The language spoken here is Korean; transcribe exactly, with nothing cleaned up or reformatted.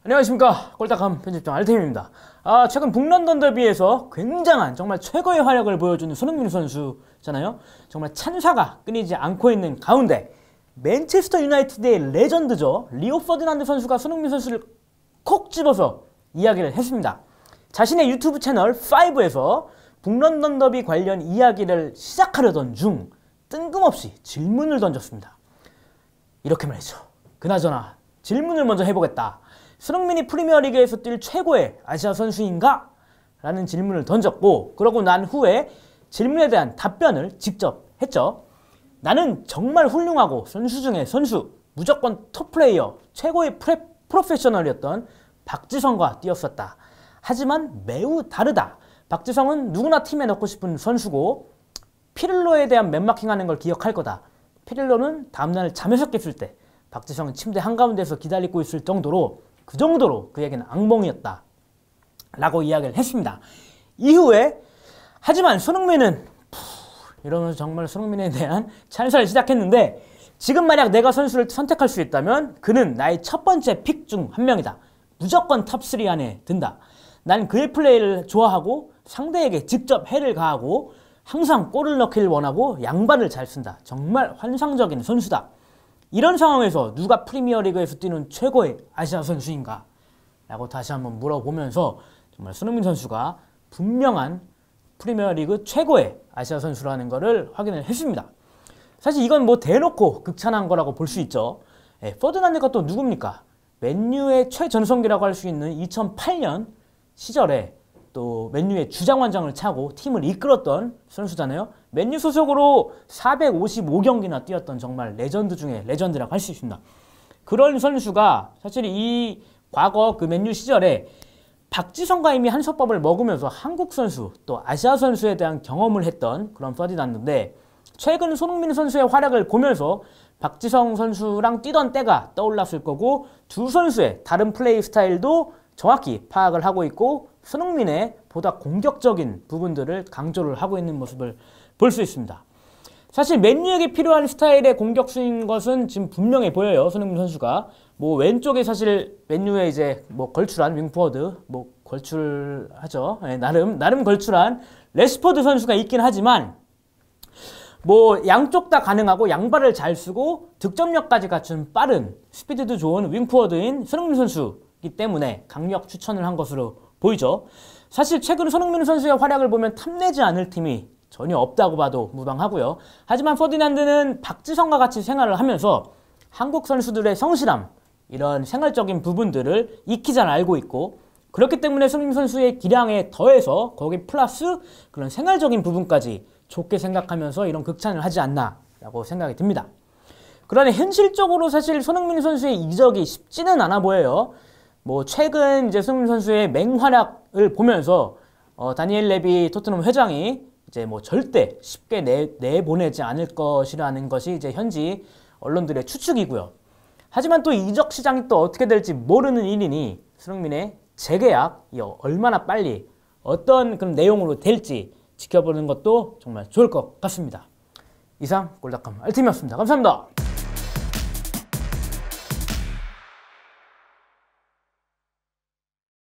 안녕하십니까, 꼴딱함 편집장 알템입니다. 아, 최근 북런던 더비에서 굉장한 정말 최고의 활약을 보여주는 손흥민 선수잖아요. 정말 찬사가 끊이지 않고 있는 가운데 맨체스터 유나이티드의 레전드죠, 리오 퍼디난드 선수가 손흥민 선수를 콕 집어서 이야기를 했습니다. 자신의 유튜브 채널 파이브에서 북런던 더비 관련 이야기를 시작하려던 중 뜬금없이 질문을 던졌습니다. 이렇게 말이죠. 그나저나 질문을 먼저 해보겠다. 손흥민이 프리미어리그에서 뛸 최고의 아시아 선수인가? 라는 질문을 던졌고, 그러고 난 후에 질문에 대한 답변을 직접 했죠. 나는 정말 훌륭하고 선수 중에 선수, 무조건 톱플레이어, 최고의 프레, 프로페셔널이었던 박지성과 뛰었었다. 하지만 매우 다르다. 박지성은 누구나 팀에 넣고 싶은 선수고 피를로에 대한 맨마킹하는 걸 기억할 거다. 피를로는 다음날 잠에서 깼을 때 박지성은 침대 한가운데서 기다리고 있을 정도로, 그 정도로 그에게는 악몽이었다 라고 이야기를 했습니다. 이후에 하지만 손흥민은 푸, 이러면서 정말 손흥민에 대한 찬사를 시작했는데, 지금 만약 내가 선수를 선택할 수 있다면 그는 나의 첫 번째 픽 중 한 명이다. 무조건 탑쓰리 안에 든다. 난 그의 플레이를 좋아하고 상대에게 직접 해를 가하고 항상 골을 넣기를 원하고 양발을 잘 쓴다. 정말 환상적인 선수다. 이런 상황에서 누가 프리미어리그에서 뛰는 최고의 아시아 선수인가? 라고 다시 한번 물어보면서 정말 손흥민 선수가 분명한 프리미어리그 최고의 아시아 선수라는 것을 확인을 했습니다. 사실 이건 뭐 대놓고 극찬한 거라고 볼 수 있죠. 예, 퍼디난드가 또 누굽니까? 맨유의 최전성기라고 할 수 있는 이천팔 년 시절에 또 맨유의 주장원장을 차고 팀을 이끌었던 선수잖아요. 맨유 소속으로 사백오십오 경기나 뛰었던 정말 레전드 중에 레전드라고 할 수 있습니다. 그런 선수가 사실 이 과거 그 맨유 시절에 박지성과 이미 한솥밥을 먹으면서 한국 선수 또 아시아 선수에 대한 경험을 했던 그런 퍼디난드인데, 최근 손흥민 선수의 활약을 보면서 박지성 선수랑 뛰던 때가 떠올랐을 거고, 두 선수의 다른 플레이 스타일도 정확히 파악을 하고 있고 손흥민의 보다 공격적인 부분들을 강조를 하고 있는 모습을 볼 수 있습니다. 사실 맨유에게 필요한 스타일의 공격수인 것은 지금 분명해 보여요. 손흥민 선수가 뭐 왼쪽에 사실 맨유에 이제 뭐 걸출한 윙포워드, 뭐 걸출하죠. 네, 나름 나름 걸출한 레시포드 선수가 있긴 하지만, 뭐 양쪽 다 가능하고 양발을 잘 쓰고 득점력까지 갖춘 빠른 스피드도 좋은 윙포워드인 손흥민 선수이기 때문에 강력 추천을 한 것으로 보이죠. 사실 최근 손흥민 선수의 활약을 보면 탐내지 않을 팀이 전혀 없다고 봐도 무방하고요. 하지만 퍼디난드는 박지성과 같이 생활을 하면서 한국 선수들의 성실함, 이런 생활적인 부분들을 익히 잘 알고 있고, 그렇기 때문에 손흥민 선수의 기량에 더해서 거기 플러스 그런 생활적인 부분까지 좋게 생각하면서 이런 극찬을 하지 않나 라고 생각이 듭니다. 그러나 현실적으로 사실 손흥민 선수의 이적이 쉽지는 않아 보여요. 뭐 최근 이제 손흥민 선수의 맹활약을 보면서 어, 다니엘 레비 토트넘 회장이 이제 뭐 절대 쉽게 내, 내보내지 않을 것이라는 것이 이제 현지 언론들의 추측이고요. 하지만 또 이적 시장이 또 어떻게 될지 모르는 일이니 손흥민의 재계약이 얼마나 빨리 어떤 그런 내용으로 될지 지켜보는 것도 정말 좋을 것 같습니다. 이상 꼴딱함 알팀이었습니다. 감사합니다.